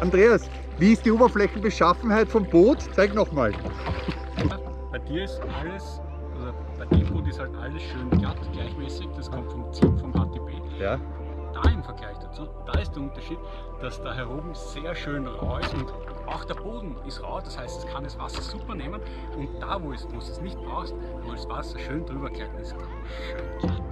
Andreas, wie ist die Oberflächenbeschaffenheit vom Boot? Zeig nochmal. Bei dir ist alles, also bei dem Boot ist halt alles schön glatt, gleichmäßig, das kommt vom Ziel, vom HTB. Ja. Da im Vergleich dazu, da ist der Unterschied, dass da herum sehr schön rau ist und auch der Boden ist rau, das heißt, es kann das Wasser super nehmen und da, wo du es nicht brauchst, wo das Wasser schön drüber gleitet, ist schön glatt.